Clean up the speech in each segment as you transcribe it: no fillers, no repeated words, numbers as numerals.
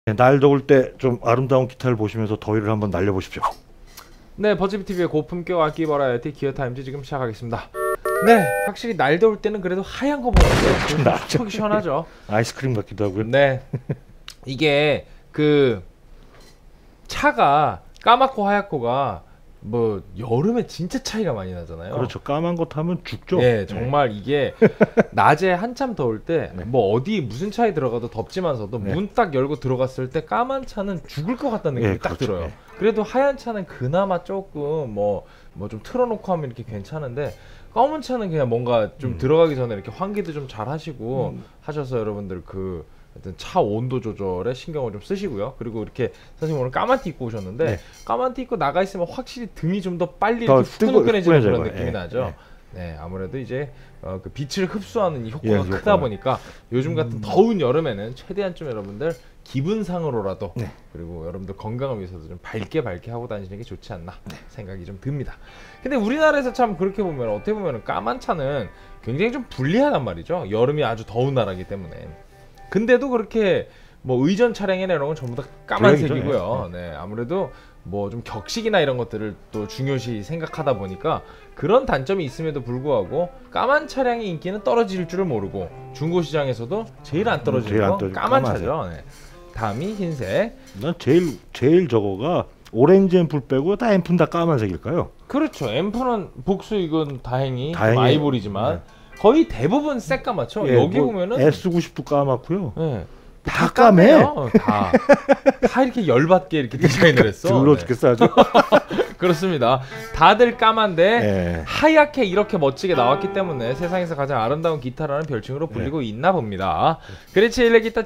날 더울 때 좀 아름다운 기타를 보시면서 더위를 한번 날려보십시오. 네, 버즈비TV의 고품격 악기 버라이어티 기어타임즈 지금 시작하겠습니다. 네, 확실히 날 더울 때는 그래도 하얀 거 먹으면 속이 시원하죠. 아이스크림 같기도 하고요. 네, 이게 그 차가 까맣고 하얗고가 뭐 여름에 진짜 차이가 많이 나잖아요. 그렇죠. 까만 거 타면 죽죠. 네, 정말 이게 낮에 한참 더울 때 네. 뭐 어디 무슨 차에 들어가도 덥지만서도 네. 문 딱 열고 들어갔을 때 까만 차는 죽을 것 같다는 느낌이 네, 딱 그렇죠. 들어요. 네. 그래도 하얀 차는 그나마 조금 뭐 좀 틀어놓고 하면 이렇게 괜찮은데 검은 차는 그냥 뭔가 좀 들어가기 전에 이렇게 환기도 좀 잘 하시고 하셔서 여러분들 그 하여튼 차 온도 조절에 신경을 좀 쓰시고요. 그리고 이렇게 선생님 오늘 까만 티 입고 오셨는데 네. 까만 티 입고 나가 있으면 확실히 등이 좀 더 빨리 더 이렇게 후끈후끈해지는 그런 후끈해져요. 느낌이 예, 나죠. 네, 아무래도 이제 그 빛을 흡수하는 이 효과가 예, 크다 효과가. 보니까 요즘 같은 더운 여름에는 최대한 좀 여러분들 기분상으로라도 네. 그리고 여러분들 건강을 위해서도 좀 밝게 하고 다니시는 게 좋지 않나 생각이 좀 듭니다. 근데 우리나라에서 참 그렇게 보면 어떻게 보면 까만 차는 굉장히 좀 불리하단 말이죠. 여름이 아주 더운 나라이기 때문에. 근데도 그렇게 뭐 의전 차량이나 이런 건 전부 다 까만색이고요. 네, 아무래도 뭐 좀 격식이나 이런 것들을 또 중요시 생각하다 보니까 그런 단점이 있음에도 불구하고 까만 차량의 인기는 떨어질 줄을 모르고 중고 시장에서도 제일 안 떨어지는 제일 안 건 떨어지는 까만 까만색. 차죠. 네. 다음이 흰색. 난 제일 저거가 오렌지 앰플 빼고 다 앰플 다 까만색일까요? 그렇죠. 앰프는 복수 이건 다행히 좀 다행히- 아이보리지만 거의 대부분 새까맣죠. 예, 여기 뭐 보면은 S90도 까맣고요. 네. 다 까매. 까매요. 다 이렇게 열받게 이렇게 디자인을 했어. 들러 네. 죽겠어 아주. 그렇습니다. 다들 까만데 예. 하얗게 이렇게 멋지게 나왔기 때문에 세상에서 가장 아름다운 기타라는 별칭으로 불리고 있나 봅니다. 그레치 일렉 기타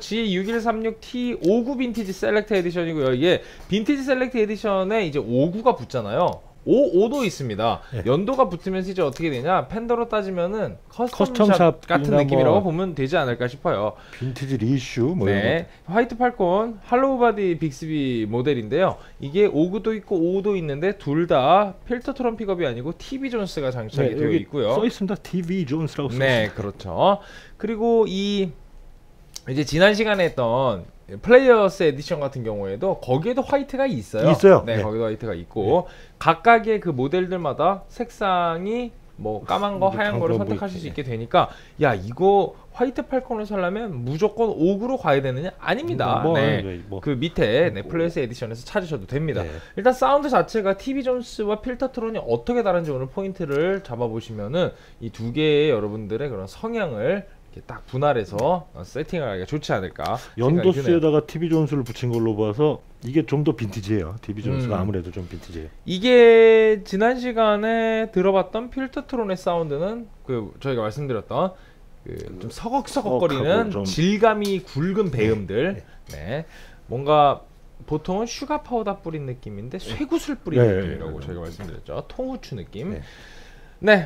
G6136T59 빈티지 셀렉트 에디션이고요. 이게 빈티지 셀렉트 에디션에 이제 59가 붙잖아요. 55도 있습니다. 예. 연도가 붙으면서 이제 어떻게 되냐? 팬더로 따지면은 커스텀샵 커스텀샵 같은 이나 느낌이라고 뭐 보면 되지 않을까 싶어요. 빈티지 리슈 뭐 이런 네, 화이트 팔콘 할로우 바디 빅스비 모델인데요. 이게 59도 있고 55도 있는데 둘 다 필터 트럼 픽업이 아니고 TV 존스가 거. 장착이 네, 되어 여기 있고요. 써 있습니다. TV 존스라고 써 네, 있습니다. 그렇죠. 그리고 이 이제 지난 시간에 했던 플레이어스 에디션 같은 경우에도 거기에도 화이트가 있어요. 있어요. 네, 네. 거기도 화이트가 있고 각각의 그 모델들마다 색상이 뭐 까만 거, 하얀 거를 장점 뭐 선택하실 수 있지. 있게 되니까 야 이거 화이트 팔콘을 살려면 무조건 옥으로 가야 되느냐? 아닙니다. 네. 뭐. 그 밑에 플레이어스 에디션에서 찾으셔도 됩니다. 네. 일단 사운드 자체가 TV 존스와 필터트론이 어떻게 다른지 오늘 포인트를 잡아보시면은 이 두 개의 여러분들의 그런 성향을 이렇게 딱 분할해서 세팅을 하기가 좋지 않을까 생각이 드네요. 연도수에다가 TV 존스를 붙인 걸로 봐서 이게 좀 더 빈티지예요. TV 존스가 아무래도 좀 빈티지예요. 이게 지난 시간에 들어봤던 필터트론의 사운드는 그 저희가 말씀드렸던 그 좀 서걱서걱거리는 서걱하고 좀- 질감이 굵은 배음들. 네. 뭔가 보통은 슈가 파우더 뿌린 느낌인데 쇠구슬 뿌린 네, 느낌이라고 네, 저희가 말씀드렸죠. 통후추 느낌. 네. 네,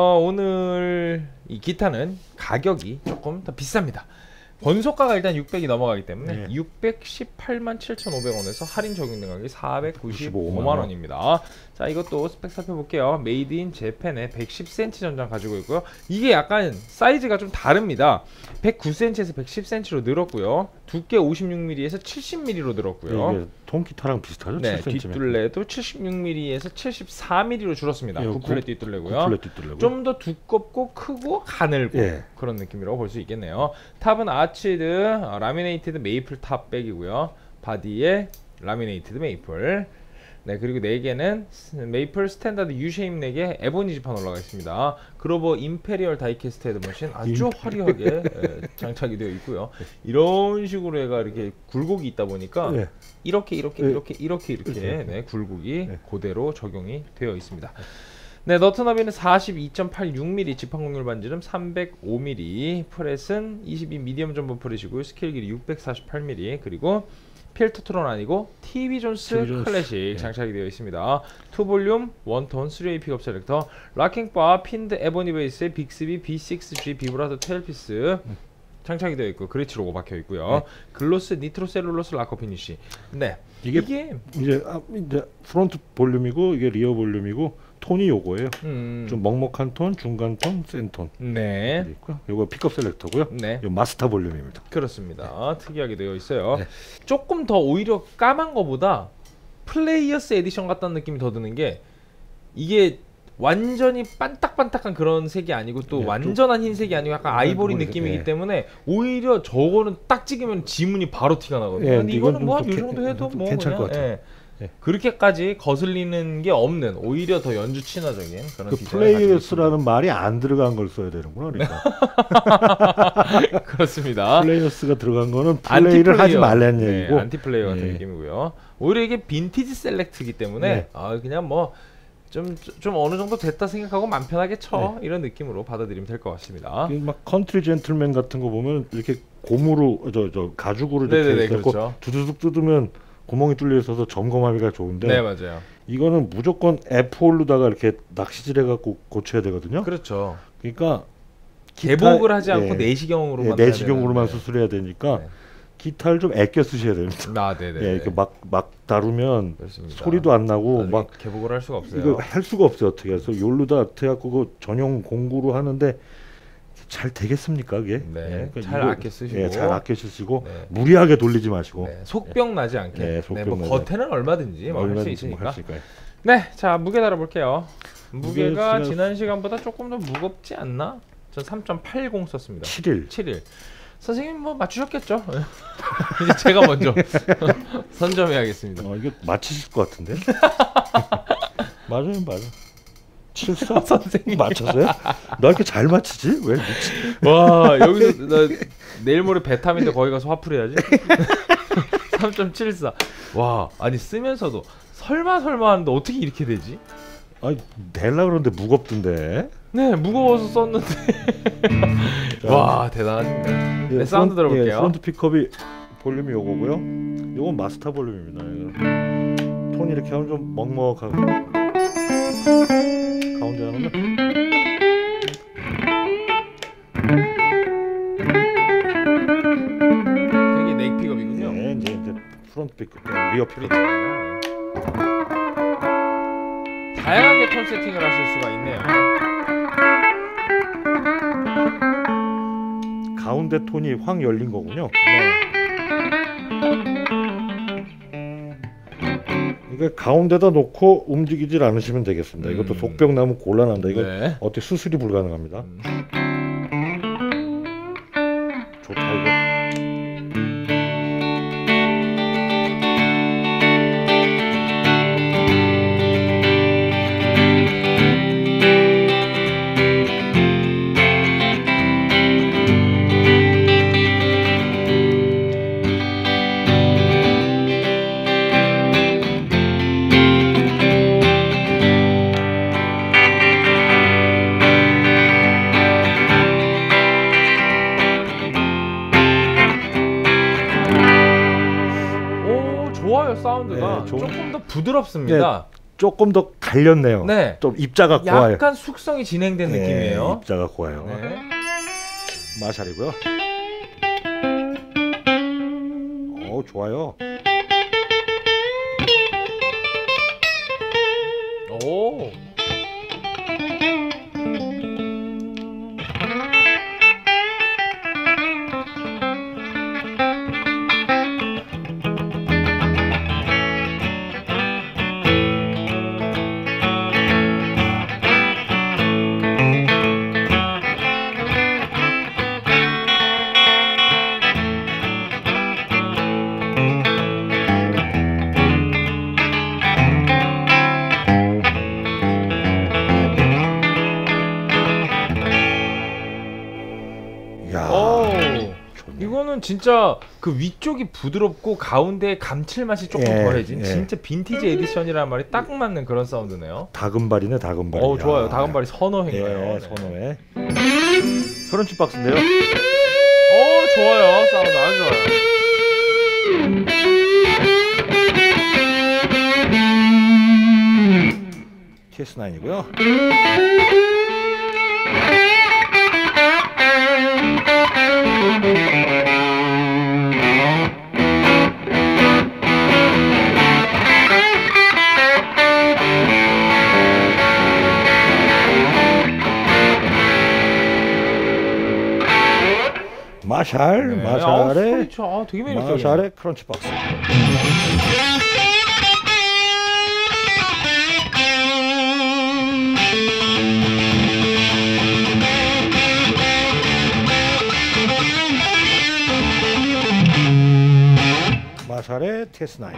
오늘 이 기타는 가격이 조금 더 비쌉니다. 권소가가 일단 600이 넘어가기 때문에 네. 618만 7,500원에서 할인 적용된 가격이 495만 95만 원입니다. 자, 이것도 스펙 살펴볼게요. 메이드 인 재팬에 110cm 전장 가지고 있고요. 이게 약간 사이즈가 좀 다릅니다. 109cm에서 110cm로 늘었고요. 두께 56mm에서 70mm로 늘었고요. 이게 통기타랑 비슷하죠? 네, 7cm. 뒷둘레도 76mm에서 74mm로 줄었습니다. 예, 부플렛 뒷둘레고요. 구플렛 뒷둘레고요. 좀 더 두껍고 크고 가늘고 예. 그런 느낌이라고 볼 수 있겠네요. 탑은 아치드 라미네이티드 메이플 탑백이고요. 바디에 라미네이티드 메이플. 네, 그리고 4개는 메이플 스탠다드 U-쉐입 4개 에보니 지판 올라가 있습니다. 그로버 임페리얼 다이캐스트 헤드머신 아주 화려하게 장착이 되어 있고요. 이런 식으로 얘가 이렇게 굴곡이 있다 보니까 네. 이렇게 네, 굴곡이 그대로 적용이 되어 있습니다. 네, 너트 너비는 42.86mm, 지판 곡률 반지름 305mm, 프렛은 22 미디엄 전분 프렛이고요. 스케일 길이 648mm, 그리고 필터트론 아니고 TV 존스 클래식 장착이 되어 있습니다. 2볼륨, 원톤, 3웨이 픽업 셀렉터, 락킹바, 핀드 에보니 베이스의 빅스비 B6G 비브라토 테일피스 장착이 되어 있고 그레치 로고 박혀 있고요. 글로스 니트로셀룰로스 락커 피니쉬. 네, 이게 이게 이제 프론트 볼륨이고 이게 리어 볼륨이고 톤이 요거예요. 좀 먹먹한 톤, 중간 톤, 센 톤. 네. 있고요. 요거 픽업 셀렉터고요. 네. 요 마스터 볼륨입니다. 그렇습니다. 특이하게 되어 있어요. 네. 조금 더 오히려 까만 거보다 플레이어스 에디션 같다는 느낌이 더 드는 게 이게 완전히 반딱반딱한 그런 색이 아니고 또 네, 완전한 흰색이 아니고 약간 아이보리 느낌이기 네. 때문에 오히려 저거는 딱 찍으면 지문이 바로 티가 나거든요. 네, 근데 이거는 뭐 한 좀 요 정도 해도 뭐 괜찮을 그냥 것 같아요. 예. 네. 그렇게까지 거슬리는 게 없는 오히려 더 연주 친화적인 그런 그 디자인을 가지고 플레이어스라는 말이 안 들어간 걸 써야 되는구나. 그러니까. 있습니다. 그렇습니다. 플레이어스가 들어간 거는 플레이를 하지 말라는 얘기고. 네, 안티플레이어 같은 네. 느낌이고요. 오히려 이게 빈티지 셀렉트이기 때문에 네. 그냥 뭐 좀 어느 정도 됐다 생각하고 맘 편하게 쳐 이런 느낌으로 받아들이면 될 것 같습니다. 막 컨트리 젠틀맨 같은 거 보면 이렇게 고무로 저 가죽으로 이렇게 네네네, 해서 그렇죠. 두두둑 뜯으면 구멍이 뚫려 있어서 점검하기가 좋은데 네, 맞아요. 이거는 무조건 F홀로다가 이렇게 낚시질 해갖고 고쳐야 되거든요. 그렇죠. 그러니까 개복을 하지 않고 내시경으로만 내시경으로만 되는데. 수술해야 되니까 네. 기타를 좀 아껴 쓰셔야 됩니다. 네네. 예, 이렇게 막 다루면 그렇습니다. 소리도 안 나고 막 개복을 할 수가 없어요. 이거 할 수가 없어요. 어떻게 해서 욜로다 해갖고 그 전용 공구로 하는데 잘 되겠습니까 그게? 네, 그러니까 잘 이거, 아껴 쓰시고. 예, 잘 아껴 쓰시고 네. 무리하게 돌리지 마시고 네, 속병 나지 않게. 네, 네, 속병 뭐 나지 겉에는 얼마든지 뭐 할 수 있으니까. 할 수 있을까요? 네, 자 무게 달아볼게요. 무게가 무게가- 지난 시간보다 조금 더 무겁지 않나? 전 3.80 썼습니다. 7일. 7일. 선생님 뭐 맞추셨겠죠? 이제 제가 먼저 선점해야겠습니다. 이거 맞히실 것 같은데? 맞아요. 74? 선생님 맞췄어요? 너 이렇게 잘 맞히지? 왜 미치? 와 여기서 나 내일 모레 베탐인데 거기 가서 화풀이 해야지. 3.74. 와 아니 쓰면서도 설마 하는데 어떻게 이렇게 되지? 아니 내려 그러는데 무겁던데. 네 무거워서 썼는데. 와 대단하십니다. 네, 사운드 들어볼게요. 프론트 픽업이 볼륨이 요거고요. 요건 마스터 볼륨입니다. 이거. 톤이 이렇게 하면 좀 먹먹하고 가운데 하면 되게 넥 픽업이군요. 네, 이제 프론트 픽업, 리어 픽업. 다양하게 톤 세팅을 하실 수가 있네요. 가운데 톤이 확 열린 거군요. 이거 가운데다 놓고 움직이질 않으시면 되겠습니다. 이것도 속병 나면 곤란합니다. 이거 네. 어떻게 수술이 불가능합니다. 좋다 이거. 좋아요 사운드가. 네, 조금 더 부드럽습니다. 조금 더 갈렸네요. 네. 좀 입자가 고와요. 약간 숙성이 진행된 네, 느낌이에요. 입자가 고와요. 네. 마샬이고요. 좋아요. 오. 야, 오. 좋네. 이거는 진짜 그 위쪽이 부드럽고 가운데 감칠맛이 조금 예, 더해진 예. 진짜 빈티지 에디션이라는 말이 딱 맞는 그런 사운드네요. 다금발이네, 다금발. 좋아요. 다금발이 선호인가요? 예, 선호해. 크런치 박스인데요. 좋아요. 사운드 아주 좋아요. TS9이고요. 마샬, 네. 마샬의 소리쳐. 되게 매력적이네. 마샬의 크런치 박스. 마샬의 TS9.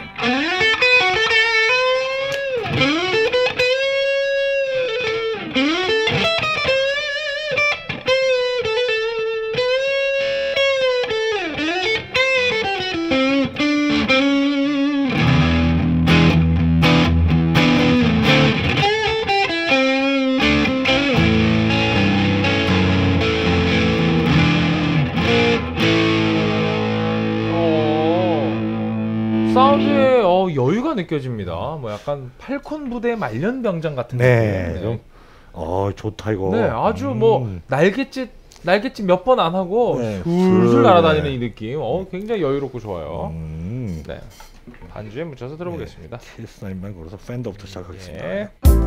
사운드에 여유가 느껴집니다. 뭐 약간 팔콘 부대 말년 병장 같은 네, 느낌. 좀 좋다 이거. 네, 아주 뭐 날갯짓 몇 번 안 하고 네, 술술 날아다니는 네. 이 느낌. 굉장히 여유롭고 좋아요. 네. 반주에 묻혀서 들어보겠습니다. TS9만 걸어서 팬더부터 시작하겠습니다. 예.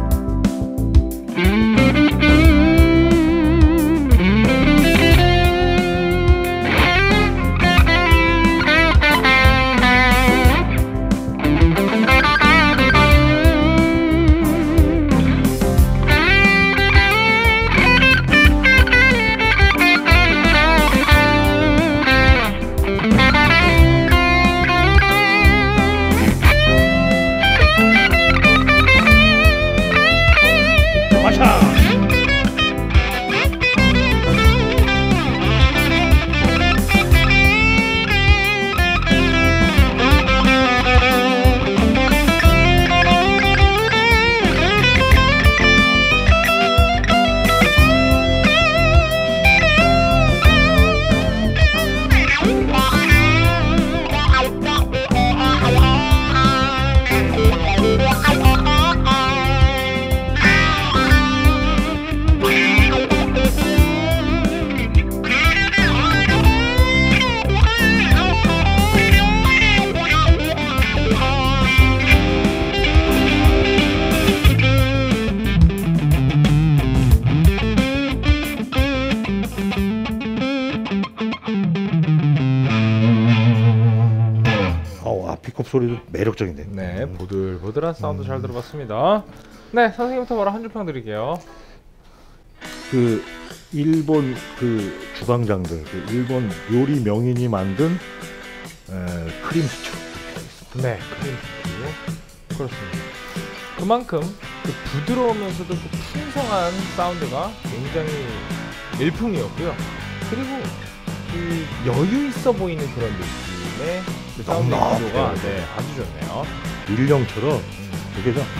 픽업 소리도 매력적인데. 네, 보들보들한 사운드 잘 들어봤습니다. 네, 선생님부터 바로 한 줄평 드릴게요. 그 일본 그 주방장들, 그 일본 요리 명인이 만든 크림 스튜. 네, 크림 스튜. 그렇습니다. 그만큼 그 부드러우면서도 그 풍성한 사운드가 굉장히 일품이었고요. 그리고 그 여유 있어 보이는 그런 느낌의 그 사운드 구조가 아주 좋네요. 일령처럼 되게 좀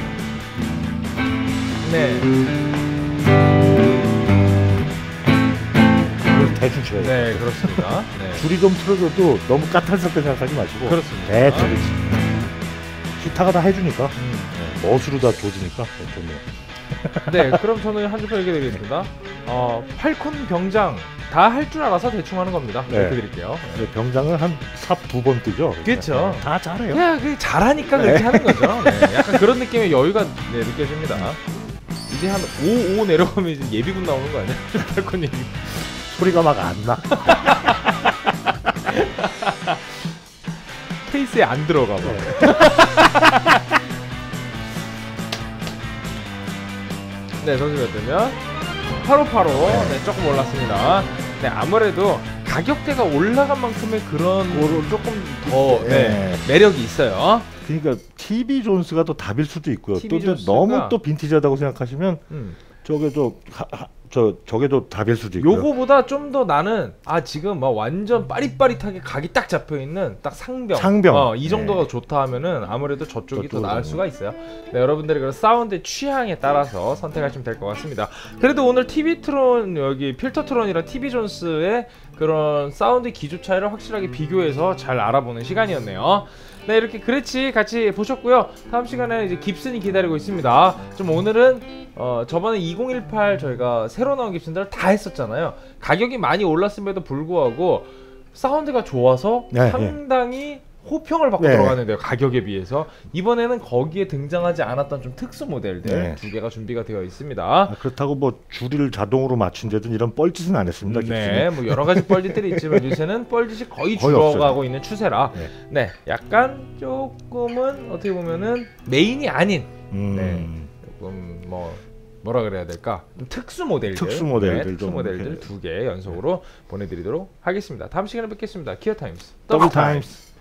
네. 대충 쳐요. 네, 그렇습니다. 네. 줄이 좀 틀어져도 너무 까탈스럽게 생각하지 마시고 그렇습니다. 대충 기타가 다 해주니까 멋으로 다 조지니까 좋네요. 네, 그럼 저는 한 줄평 얘기해드리겠습니다. 팔콘 병장 다 할 줄 알아서 대충 하는 겁니다. 네. 이렇게 드릴게요. 네, 병장은 한 삽 2번 뜨죠. 그렇죠. 다 잘해요. 그냥 잘하니까 그렇게 하는 거죠. 네, 약간 그런 느낌의 여유가 느껴집니다. 이제 한 5 내려가면 이제 예비군 나오는 거 아니야? 팔콘 예비. 소리가 막 안 나. 페이스에 안 들어가 봐. 네, 점수 몇 대면? 8585. 네, 조금 올랐습니다. 네, 아무래도 가격대가 올라간 만큼의 그런 조금 더 매력이 있어요. 그러니까 TV 존스가 또 답일 수도 있고요. TV 또 존스가- 너무 또 빈티지하다고 생각하시면 저게 또 답일 수도 있고요. 요거보다 좀 더 나는 지금 막 완전 빠릿빠릿하게 각이 딱 잡혀 있는 딱 상병. 이 정도가 좋다 하면은 아무래도 저쪽이 더 나을 수가 있어요. 네, 여러분들의 그런 사운드의 취향에 따라서 선택하시면 될 것 같습니다. 그래도 오늘 TV 트론 여기 필터 트론이랑 TV 존스의 그런 사운드 기조 차이를 확실하게 비교해서 잘 알아보는 시간이었네요. 네, 이렇게 그레치 같이 보셨고요. 다음 시간에는 이제 깁슨이 기다리고 있습니다. 좀 오늘은 저번에 2018 저희가 새로 나온 깁슨들을 다 했었잖아요. 가격이 많이 올랐음에도 불구하고 사운드가 좋아서 상당히 호평을 받고 네. 들어가는데요, 가격에 비해서. 이번에는 거기에 등장하지 않았던 좀 특수 모델들 네. 두 개가 준비가 되어 있습니다. 그렇다고 뭐 줄을 자동으로 맞춘다든 이런 뻘짓은 안 했습니다. 네, 뭐 여러 가지 뻘짓들이 있지만 요새는 뻘짓이 거의 거의 줄어가고 없어요. 있는 추세라. 네. 네, 약간 조금은 어떻게 보면은 메인이 아닌 네. 조금 뭐라 그래야 될까? 좀 특수 모델들, 특수 모델들 특수 좀 모델들 이렇게. 두 개 연속으로 보내드리도록 하겠습니다. 다음 시간에 뵙겠습니다. 기어 타임스 더블 타임스.